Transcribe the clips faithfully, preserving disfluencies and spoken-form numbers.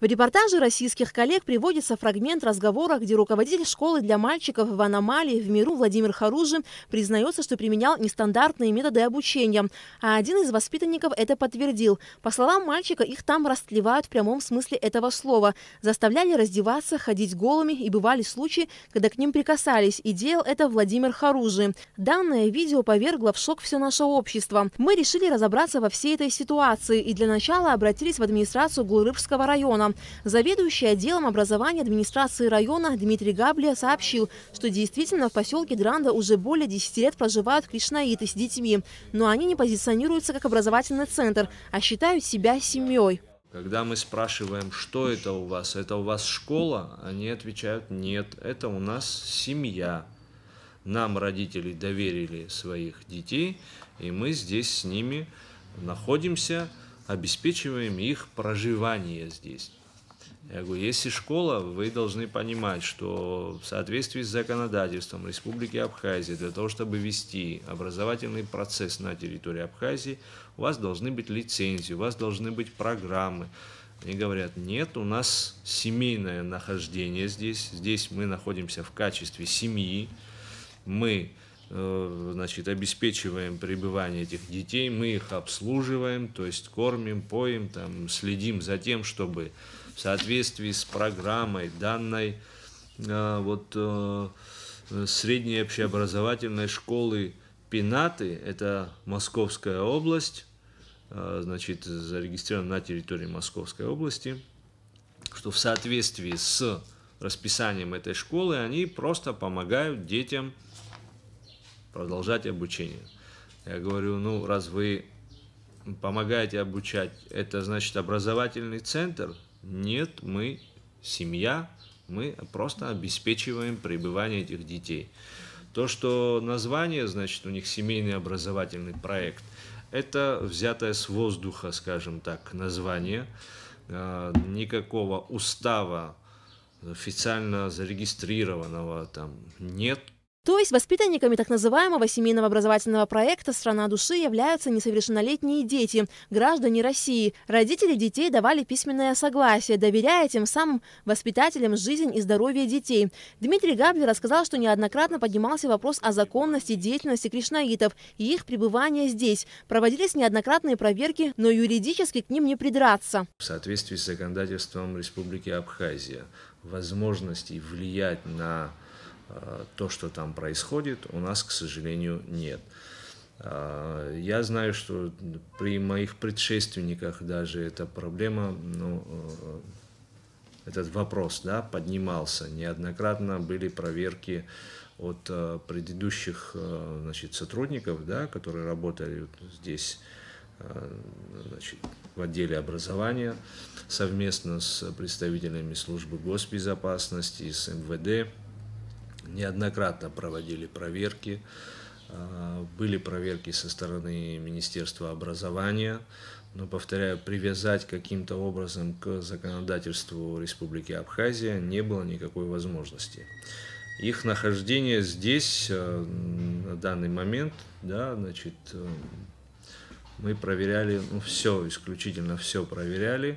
В репортаже российских коллег приводится фрагмент разговора, где руководитель школы для мальчиков в Аномалии в Миру Владимир Харужи признается, что применял нестандартные методы обучения. А один из воспитанников это подтвердил. По словам мальчика, их там растлевают в прямом смысле этого слова. Заставляли раздеваться, ходить голыми, и бывали случаи, когда к ним прикасались. И делал это Владимир Харужи. Данное видео повергло в шок все наше общество. Мы решили разобраться во всей этой ситуации и для начала обратились в администрацию Гулрыбского района. Заведующий отделом образования администрации района Дмитрий Габлия сообщил, что действительно в поселке Дранда уже более десяти лет проживают кришнаиты с детьми, но они не позиционируются как образовательный центр, а считают себя семьей. Когда мы спрашиваем, что это у вас, это у вас школа, они отвечают: нет, это у нас семья. Нам родители доверили своих детей, и мы здесь с ними находимся, обеспечиваем их проживание здесь. Я говорю, если школа, вы должны понимать, что в соответствии с законодательством Республики Абхазия, для того, чтобы вести образовательный процесс на территории Абхазии, у вас должны быть лицензии, у вас должны быть программы. Они говорят, нет, у нас семейное нахождение здесь, здесь мы находимся в качестве семьи, мы значит, обеспечиваем пребывание этих детей, мы их обслуживаем, то есть кормим, поем, там, следим за тем, чтобы в соответствии с программой данной вот, средней общеобразовательной школы Пенаты, это Московская область, значит, зарегистрирован на территории Московской области, что в соответствии с расписанием этой школы они просто помогают детям продолжать обучение. Я говорю, ну, раз вы помогаете обучать, это значит образовательный центр? Нет, мы семья, мы просто обеспечиваем пребывание этих детей. То, что название, значит, у них семейный образовательный проект, это взятое с воздуха, скажем так, название. Никакого устава официально зарегистрированного там нет. То есть воспитанниками так называемого семейного образовательного проекта «Страна души» являются несовершеннолетние дети, граждане России. Родители детей давали письменное согласие, доверяя тем самым воспитателям жизнь и здоровье детей. Дмитрий Габлий рассказал, что неоднократно поднимался вопрос о законности деятельности кришнаитов и их пребывания здесь. Проводились неоднократные проверки, но юридически к ним не придраться. В соответствии с законодательством Республики Абхазия возможностей влиять на то, что там происходит, у нас, к сожалению, нет. Я знаю, что при моих предшественниках даже эта проблема, ну, этот вопрос, да, поднимался. Неоднократно были проверки от предыдущих, значит, сотрудников, да, которые работали здесь, значит, в отделе образования совместно с представителями службы госбезопасности и с эм вэ дэ. Неоднократно проводили проверки, были проверки со стороны Министерства образования, но, повторяю, привязать каким-то образом к законодательству Республики Абхазия не было никакой возможности. Их нахождение здесь на данный момент, да, значит, мы проверяли, ну, все, исключительно все проверяли,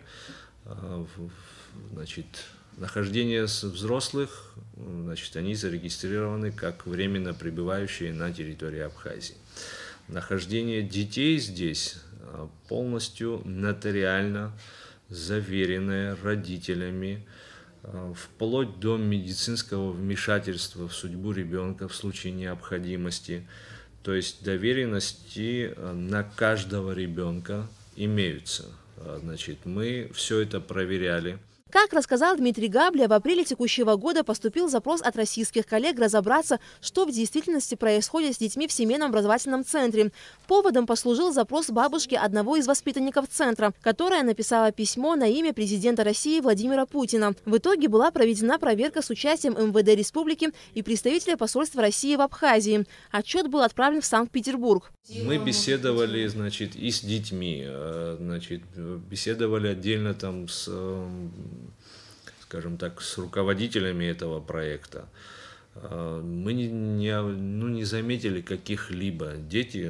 значит, нахождение взрослых, значит, они зарегистрированы как временно пребывающие на территории Абхазии. Нахождение детей здесь полностью нотариально заверенное родителями, вплоть до медицинского вмешательства в судьбу ребенка в случае необходимости. То есть доверенности на каждого ребенка имеются. Значит, мы все это проверяли. Как рассказал Дмитрий Габлия, в апреле текущего года поступил запрос от российских коллег разобраться, что в действительности происходит с детьми в семейном образовательном центре. Поводом послужил запрос бабушки одного из воспитанников центра, которая написала письмо на имя президента России Владимира Путина. В итоге была проведена проверка с участием эм вэ дэ республики и представителя посольства России в Абхазии. Отчет был отправлен в Санкт-Петербург. Мы беседовали, значит, и с детьми, значит, беседовали отдельно там с, скажем так, с руководителями этого проекта. Мы не, не, ну, не заметили каких-либо. Дети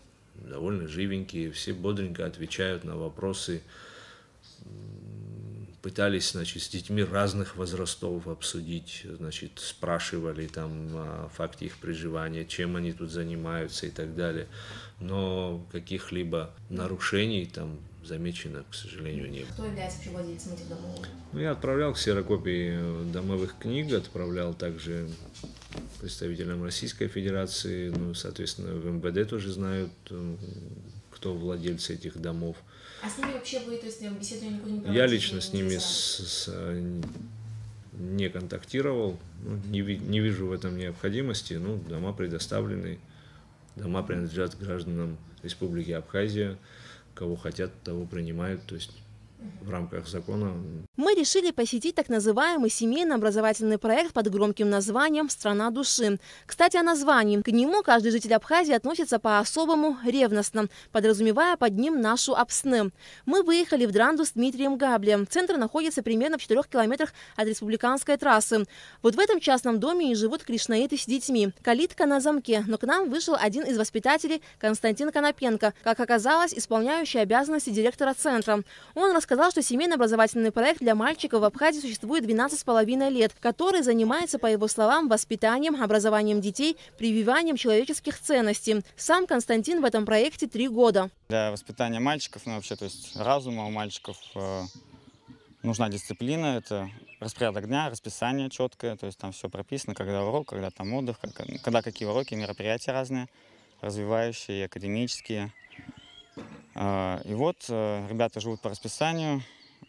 довольно живенькие, все бодренько отвечают на вопросы пытались, значит, с детьми разных возрастов обсудить, значит, спрашивали там о факте их проживания, чем они тут занимаются и так далее. Но каких-либо нарушений там замечено, к сожалению, не было. Кто является вообще владельцем этих домов? Ну, я отправлял ксерокопии домовых книг, отправлял также представителям Российской Федерации, ну, соответственно, в эм вэ дэ тоже знают, кто владельцы этих домов. А с ними вообще вы, то есть, беседу никуда не проводите? Я лично с ними с, с, не контактировал, ну, не, не вижу в этом необходимости. Ну, дома предоставлены, дома принадлежат гражданам Республики Абхазия, кого хотят, того принимают, то есть в рамках закона. Мы решили посетить так называемый семейно-образовательный проект под громким названием «Страна души». Кстати, о названии. К нему каждый житель Абхазии относится по-особому ревностно, подразумевая под ним нашу Апсны. Мы выехали в Дранду с Дмитрием Габлием. Центр находится примерно в четырех километрах от республиканской трассы. Вот в этом частном доме и живут кришнаиты с детьми. Калитка на замке, но к нам вышел один из воспитателей, Константин Конопенко, как оказалось, исполняющий обязанности директора центра. Он рассказал, что семейно-образовательный проект для мальчиков в Абхазии существует двенадцать с половиной лет, который занимается, по его словам, воспитанием, образованием детей, прививанием человеческих ценностей. Сам Константин в этом проекте три года. Для воспитания мальчиков, ну вообще, то есть разума у мальчиков э, нужна дисциплина, это распорядок дня, расписание четкое, то есть там все прописано, когда урок, когда там отдых, как, когда какие уроки, мероприятия разные, развивающие, академические. Э, и вот э, ребята живут по расписанию.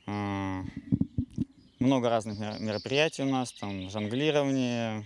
Много разных мероприятий у нас, там жонглирование,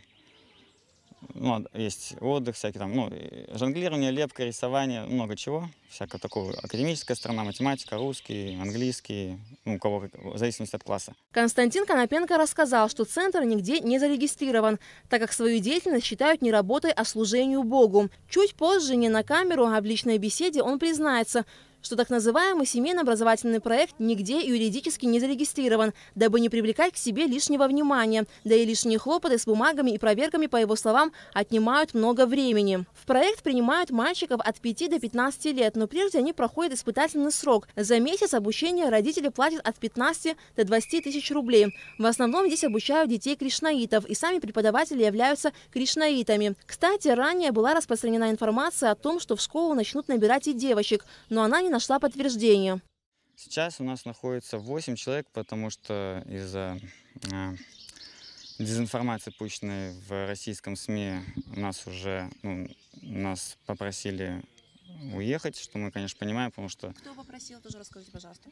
ну, есть отдых, всякие там, ну, жонглирование, лепка, рисование, много чего, всякого такого, академическая сторона, математика, русский, английский, ну, у кого, в зависимости от класса. Константин Конопенко рассказал, что центр нигде не зарегистрирован, так как свою деятельность считают не работой, а служению Богу. Чуть позже, не на камеру, а в личной беседе он признается, что так называемый семейно-образовательный проект нигде юридически не зарегистрирован, дабы не привлекать к себе лишнего внимания. Да и лишние хлопоты с бумагами и проверками, по его словам, отнимают много времени. В проект принимают мальчиков от пяти до пятнадцати лет, но прежде они проходят испытательный срок. За месяц обучения родители платят от пятнадцати до двадцати тысяч рублей. В основном здесь обучают детей кришнаитов, и сами преподаватели являются кришнаитами. Кстати, ранее была распространена информация о том, что в школу начнут набирать и девочек, но она не нашла подтверждения. Сейчас у нас находится восемь человек, потому что из-за э, дезинформации, пущенной в российском СМИ, нас уже ну, нас попросили уехать, что мы, конечно, понимаем, потому что... Кто попросил, тоже расскажите, пожалуйста.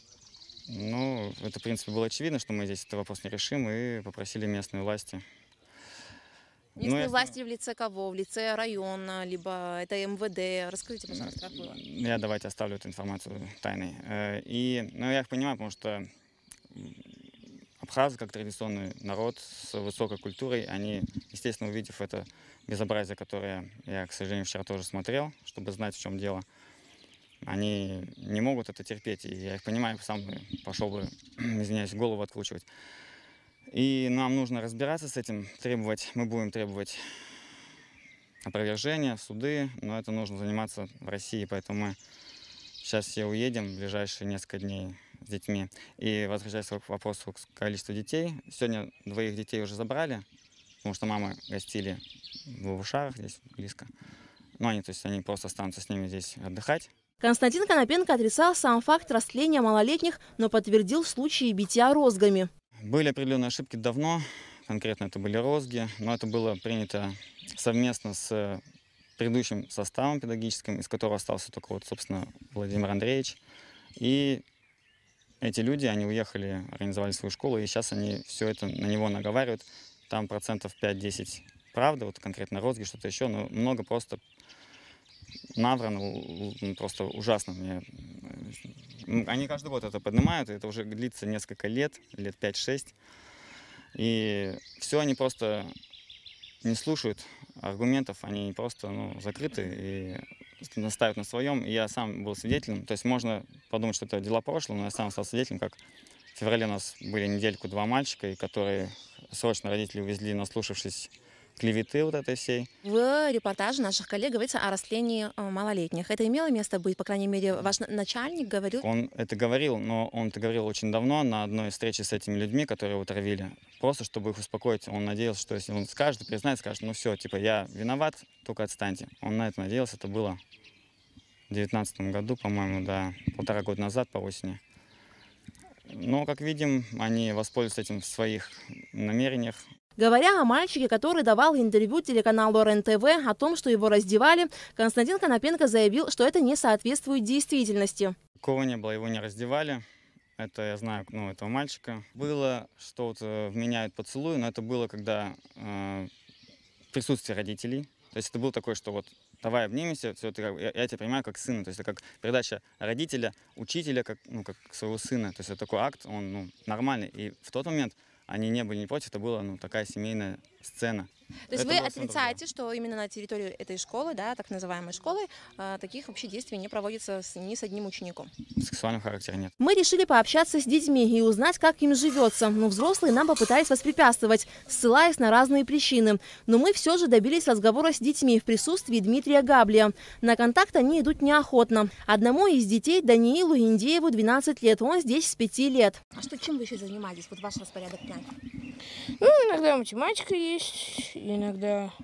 Ну, это, в принципе, было очевидно, что мы здесь этот вопрос не решим, и попросили местные власти. Местные ну, власти в лице кого? В лице района, либо это эм вэ дэ? Расскажите, пожалуйста, как было. Я давайте оставлю эту информацию тайной. И, ну, я их понимаю, потому что абхазы, как традиционный народ с высокой культурой, они, естественно, увидев это безобразие, которое я, к сожалению, вчера тоже смотрел, чтобы знать, в чем дело, они не могут это терпеть. И я их понимаю, сам пошел бы, извиняюсь, голову откручивать. И нам нужно разбираться с этим, требовать, мы будем требовать опровержения, суды, но это нужно заниматься в России, поэтому мы сейчас все уедем в ближайшие несколько дней с детьми. И возвращаясь к вопросу к количеству детей, сегодня двоих детей уже забрали, потому что мамы гостили в Ушарах, здесь близко. Ну, они, то есть, они просто останутся с ними здесь отдыхать. Константин Конопенко отрицал сам факт растления малолетних, но подтвердил случаи битья розгами. Были определенные ошибки давно, конкретно это были розги, но это было принято совместно с предыдущим составом педагогическим, из которого остался только, вот, собственно, Владимир Андреевич. И эти люди, они уехали, организовали свою школу, и сейчас они все это на него наговаривают. Там процентов пять-десять правда, вот конкретно розги, что-то еще, но много просто наврано, просто ужасно. Мне... Они каждый год это поднимают, и это уже длится несколько лет, лет пять-шесть. И все они просто не слушают аргументов, они просто ну, закрыты и настаивают на своем. И я сам был свидетелем, то есть можно подумать, что это дела прошлого, но я сам стал свидетелем, как в феврале у нас были недельку два мальчика, и которые срочно родители увезли, наслушавшись клеветы вот этой всей. В репортаже наших коллег говорится о растлении э, малолетних. Это имело место быть, по крайней мере, ваш на- начальник говорил? Он это говорил, но он это говорил очень давно на одной встрече с этими людьми, которые его травили. Просто чтобы их успокоить. Он надеялся, что если он скажет, признает, скажет, ну все, типа я виноват, только отстаньте. Он на это надеялся, это было в девятнадцатом году, по-моему, да, полтора года назад по осени. Но, как видим, они воспользуются этим в своих намерениях. Говоря о мальчике, который давал интервью телеканалу эр эн тэ вэ о том, что его раздевали, Константин Конопенко заявил, что это не соответствует действительности. Такого не было, его не раздевали. Это я знаю, ну, этого мальчика. Было, что вот э, вменяют поцелуй, но это было, когда э, в присутствии родителей. То есть это было такое, что вот давай обнимемся, все, ты, я, я тебя понимаю как сына. То есть это как передача родителя, учителя, как, ну, как своего сына. То есть это такой акт, он ну, нормальный. И в тот момент они не были не против, это была ну, такая семейная сцена. То есть Это вы было всё отрицаете, что именно на территории этой школы, да, так называемой школы, э, таких вообще действий не проводится с, ни с одним учеником? Сексуального характера нет. Мы решили пообщаться с детьми и узнать, как им живется. Но взрослые нам попытались воспрепятствовать, ссылаясь на разные причины. Но мы все же добились разговора с детьми в присутствии Дмитрия Габлия. На контакт они идут неохотно. Одному из детей, Даниилу Индееву, двенадцать лет. Он здесь с пяти лет. А что, чем вы еще занимаетесь? Вот ваш распорядок дня? Ну, иногда математика есть, иногда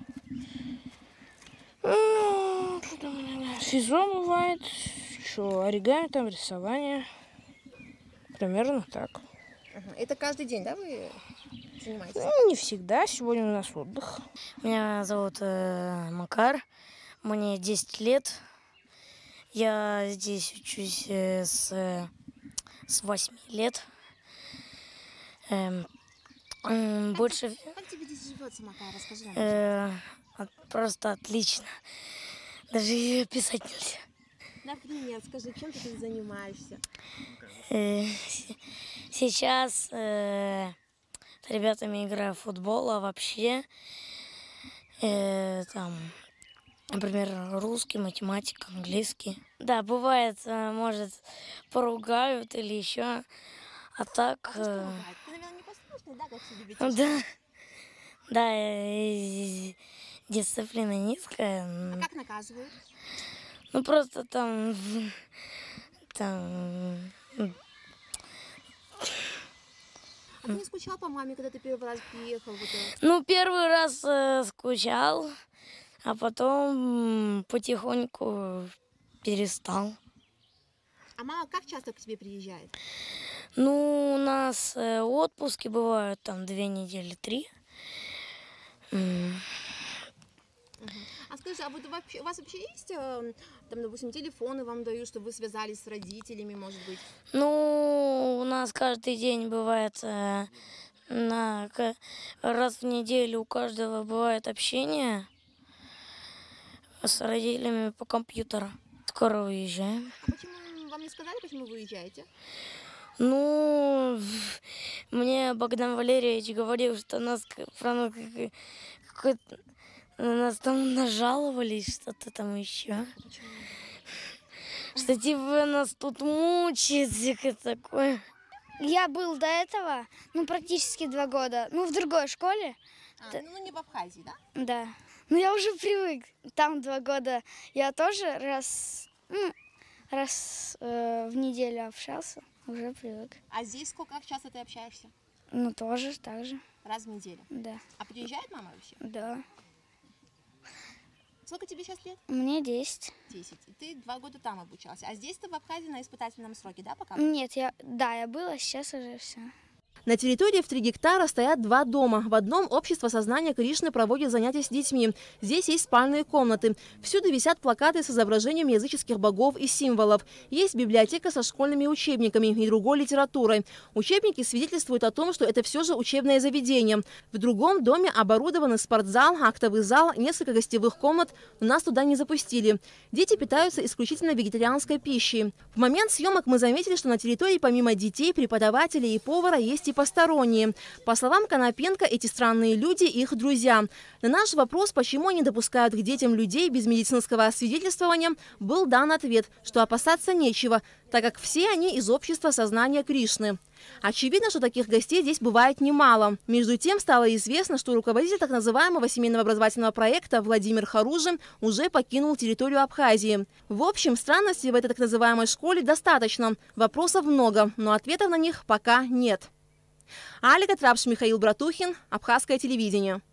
ну, что там иногда? Физо бывает, что оригами, там рисование. Примерно так. Это каждый день, да, вы занимаетесь? Ну, не всегда, сегодня у нас отдых. Меня зовут э, Макар, мне десять лет. Я здесь учусь э, с, э, с восьми лет. Эм, эм, больше... Как тебе здесь живется, Макар? Расскажи нам. Э, от- просто отлично. Даже и описать нельзя. Например, скажи, чем ты тут занимаешься? Э, с- сейчас э, с ребятами играю в футбол, а вообще э, там, например, русский, математика, английский. Да, бывает, э, может, поругают или еще, а так... э, Ты, наверное, не послушный, да, как все любите? да, да, э, дисциплина низкая. А как наказывают? Ну просто там, там, А ты не скучал по маме, когда ты первый раз приехал? Вот, э? ну первый раз э, скучал, а потом м, потихоньку перестал. А мама как часто к тебе приезжает? Ну, у нас э, отпуски бывают там две недели, три. М, А скажи, а вот вообще, у вас вообще есть, э, там, допустим, телефоны вам дают, чтобы вы связались с родителями, может быть? Ну, у нас каждый день бывает, э, на, ка- раз в неделю у каждого бывает общение с родителями по компьютеру. Скоро уезжаем. А почему вам не сказали, почему вы уезжаете? Ну, мне Богдан Валерьевич говорил, что нас к- про ну, как- какой-то- на нас там нажаловались, что-то там еще. Что типа нас тут мучает, всякое такое. Я был до этого, ну, практически два года, ну, в другой школе, А, ну, не в Абхазии, да? да. Но я уже привык. Там два года я тоже раз, ну, раз э, в неделю общался, уже привык. А здесь сколько, как часто ты общаешься? Ну, тоже так же, Раз в неделю. да. А приезжает мама вообще? Да. Сколько тебе сейчас лет? Мне десять. Десять. И ты два года там обучался. А здесь ты в Абхазии на испытательном сроке, да, пока? Нет, я, да, я была, сейчас уже все. На территории в три гектара стоят два дома. В одном общество сознания Кришны проводит занятия с детьми. Здесь есть спальные комнаты. Всюду висят плакаты с изображением языческих богов и символов. Есть библиотека со школьными учебниками и другой литературой. Учебники свидетельствуют о том, что это все же учебное заведение. В другом доме оборудованы спортзал, актовый зал, несколько гостевых комнат, но нас туда не запустили. Дети питаются исключительно вегетарианской пищей. В момент съемок мы заметили, что на территории помимо детей, преподавателей и повара есть и эти посторонние. По словам Конопенко, эти странные люди – их друзья. На наш вопрос, почему они допускают к детям людей без медицинского освидетельствования, был дан ответ, что опасаться нечего, так как все они из общества сознания Кришны. Очевидно, что таких гостей здесь бывает немало. Между тем стало известно, что руководитель так называемого семейного образовательного проекта Владимир Харужин уже покинул территорию Абхазии. В общем, странностей в этой так называемой школе достаточно. Вопросов много, но ответов на них пока нет. Алика Трапш, Михаил Братухин, Абхазское телевидение.